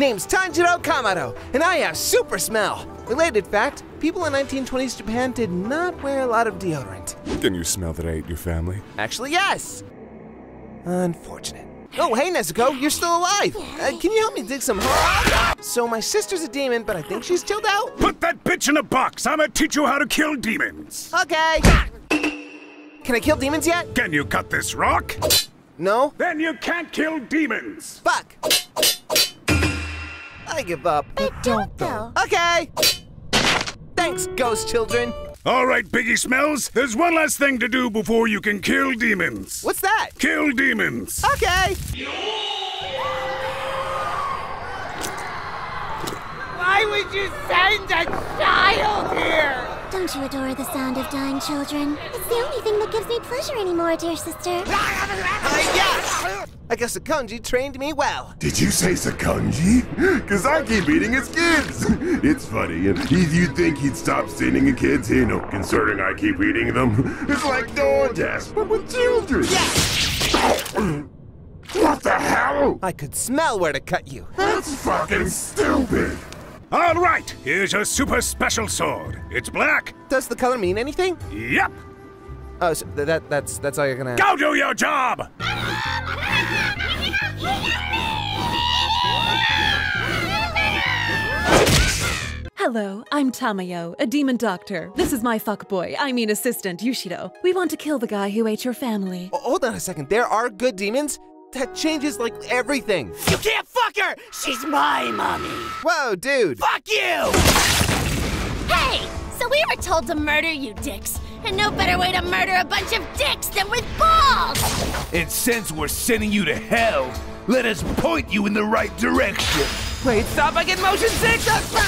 name's Tanjiro Kamado, and I have super smell. Related fact, people in 1920s Japan did not wear a lot of deodorant. Can you smell that I ate your family? Actually, yes. Unfortunate. Oh, hey, Nezuko, you're still alive. Can you help me dig some holes? So my sister's a demon, but I think she's chilled out. Put that bitch in a box. I'ma teach you how to kill demons. Okay. Can I kill demons yet? Can you cut this rock? No. Then you can't kill demons. Fuck. I give up. But don't though. Okay. Thanks, ghost children. All right, Biggie Smells, there's one last thing to do before you can kill demons. What's that? Kill demons. Okay. Why would you send a child here? Don't you adore the sound of dying children? It's the only thing that gives me pleasure anymore, dear sister. Yes! I guess Sakonji trained me well. Did you say Sakonji? Cause I keep eating his kids. It's funny, and you'd think he'd stop sending kids, concerning I keep eating them. It's like DoorDash, but with children. Yes! What the hell? I could smell where to cut you. That's fucking stupid. All right, here's your super special sword. It's black. Does the color mean anything? Yep. Oh, so that's all you're gonna... Go do your job! Hello, I'm Tamayo, a demon doctor. This is my assistant, Yushido. We want to kill the guy who ate your family. Oh, hold on a second, there are good demons? That changes, like, everything. You can't fuck her! She's my mommy! Whoa, dude! Fuck you! Hey! So we were told to murder you dicks. And no better way to murder a bunch of dicks than with balls! And since we're sending you to hell, let us point you in the right direction. Wait, stop, I get motion sick!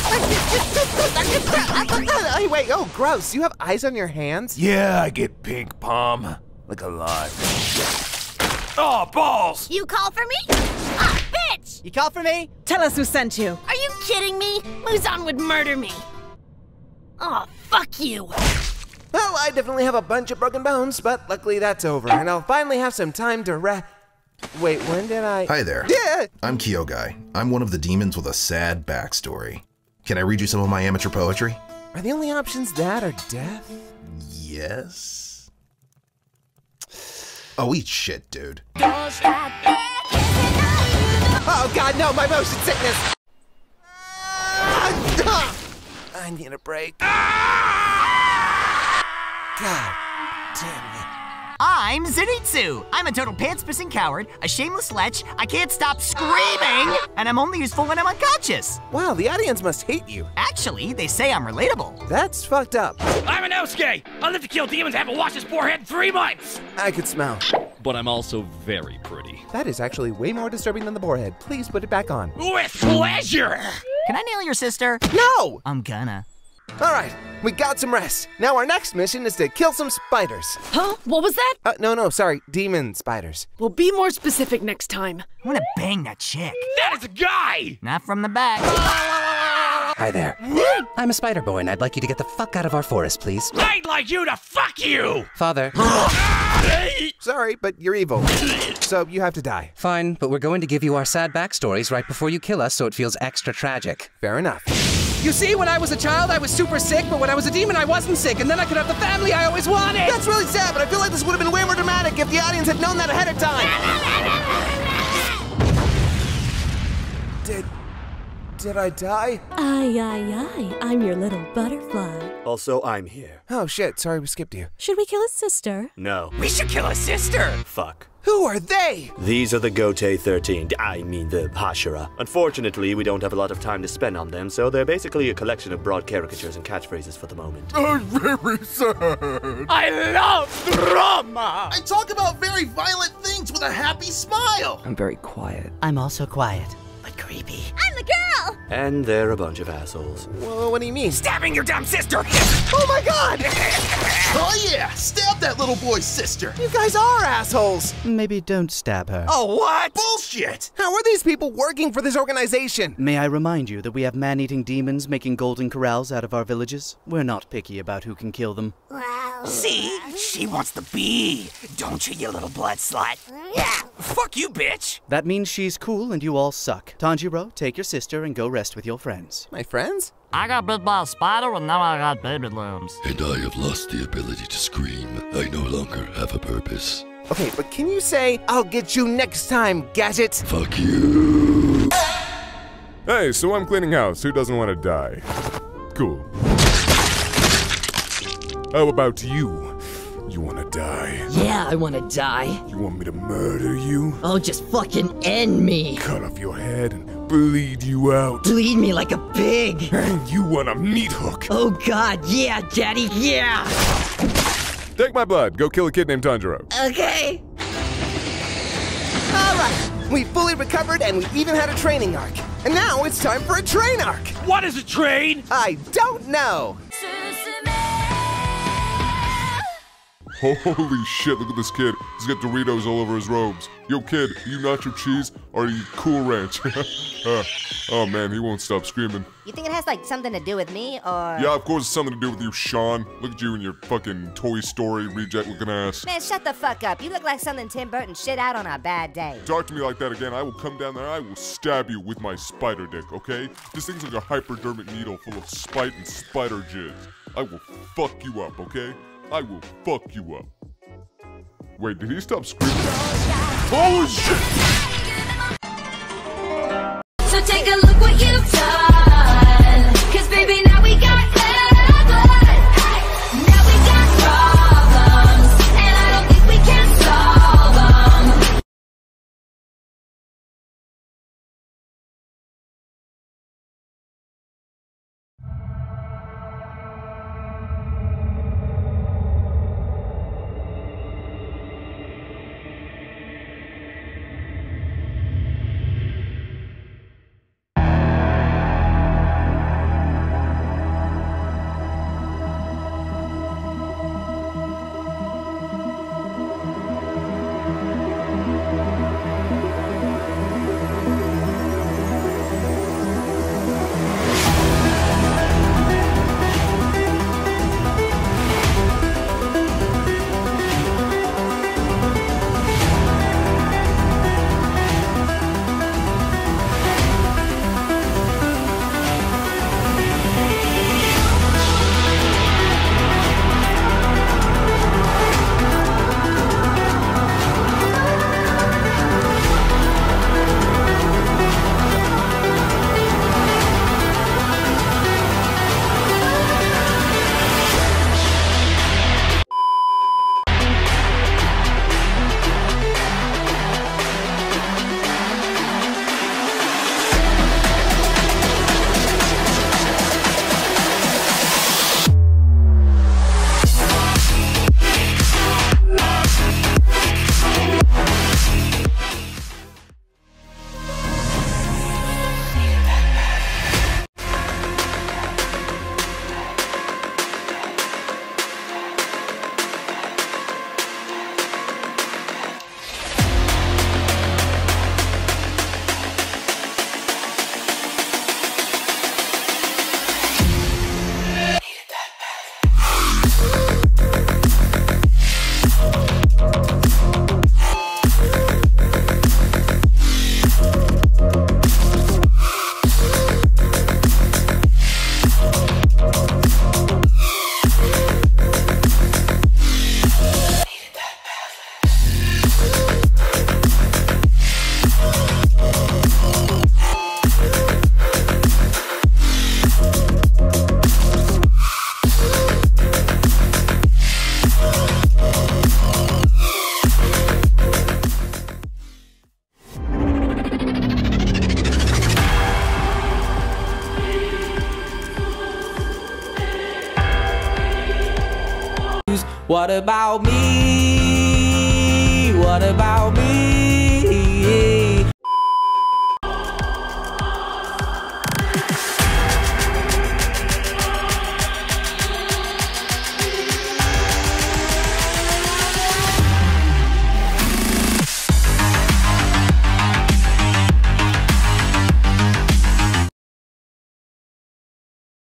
Hey, wait, oh, gross. You have eyes on your hands? Yeah, I get pink palm. Like a lot. Oh, balls! You call for me? Ah, bitch! You call for me? Tell us who sent you. Are you kidding me? Muzan would murder me. Oh, fuck you. Well, I definitely have a bunch of broken bones, but luckily that's over, and I'll finally have some time to Wait, when did I... Hi there. Yeah! I'm Kyogai. I'm one of the demons with a sad backstory. Can I read you some of my amateur poetry? Are the only options that or death? Yes. Oh, eat shit, dude. Oh god, no, my motion sickness! I need a break. God damn it. I'm Zenitsu! I'm a total pants-pissing coward, a shameless lech, I can't stop screaming, and I'm only useful when I'm unconscious. Wow, the audience must hate you. Actually, they say I'm relatable. That's fucked up. I'm Inosuke! I live to kill demons and haven't washed his forehead in 3 months! I could smell. But I'm also very pretty. That is actually way more disturbing than the boarhead. Please put it back on. With pleasure! Can I nail your sister? No! I'm gonna. Alright, we got some rest. Now our next mission is to kill some spiders. Huh? What was that? No, sorry, demon spiders. Well, be more specific next time. I wanna bang that chick. That is a guy! Not from the back. Hi there. I'm a spider boy, and I'd like you to get the fuck out of our forest, please. I'd like you to fuck you! Father. Sorry, but you're evil. So you have to die. Fine, but we're going to give you our sad backstories right before you kill us so it feels extra tragic. Fair enough. You see, when I was a child, I was super sick, but when I was a demon, I wasn't sick, and then I could have the family I always wanted! That's really sad, but I feel like this would have been way more dramatic if the audience had known that ahead of time! Did I die? Aye, I'm your little butterfly. Also, I'm here. Oh shit, sorry we skipped you. Should we kill his sister? No. We should kill his sister! Fuck. Who are they? These are the Gotei 13, I mean the Hashira. Unfortunately, we don't have a lot of time to spend on them, so they're basically a collection of broad caricatures and catchphrases for the moment. I'm very sad. I love drama! I talk about very violent things with a happy smile. I'm very quiet. I'm also quiet, but creepy. I'm the girl! And they're a bunch of assholes. Well, what do you mean? Stabbing your dumb sister! Oh my god! Oh yeah, stab that little boy's sister. You guys are assholes! Maybe don't stab her. Oh, what? Bullshit! How are these people working for this organization? May I remind you that we have man-eating demons making golden corrals out of our villages? We're not picky about who can kill them. Wow. See? She wants the bee. Don't you little blood slut? Fuck you, bitch! That means she's cool and you all suck. Tanjiro, take your sister and go rest with your friends. My friends? I got bit by a spider and now I got baby limbs. And I have lost the ability to scream. I no longer have a purpose. Okay, but can you say, I'll get you next time, Gadget? Fuck you. Hey, so I'm cleaning house. Who doesn't want to die? Cool. How about you? You want to die? Yeah, I want to die. You want me to murder you? Oh, just fucking end me. Cut off your head and bleed you out. Bleed me like a pig. And you want a meat hook? Oh God, yeah, Daddy, yeah. Take my blood. Go kill a kid named Tanjiro. Okay. All right, we fully recovered and we even had a training arc. And now it's time for a train arc. What is a train? I don't know. Holy shit, look at this kid. He's got Doritos all over his robes. Yo, kid, are you nacho cheese or are you Cool Ranch? Oh man, he won't stop screaming. You think it has like something to do with me, or? Yeah, of course it's something to do with you, Sean. Look at you and your fucking Toy Story reject looking ass. Man, shut the fuck up. You look like something Tim Burton shit out on a bad day. Talk to me like that again, I will come down there, I will stab you with my spider dick, okay? This thing's like a hypodermic needle full of spite and spider jizz. I will fuck you up, okay? I will fuck you up. Wait, did he stop screaming? Holy shit! So take a look what you've done. 'Cause baby, now we got blood. Now we got problems. And I don't think we can solve them. What about me? What about me?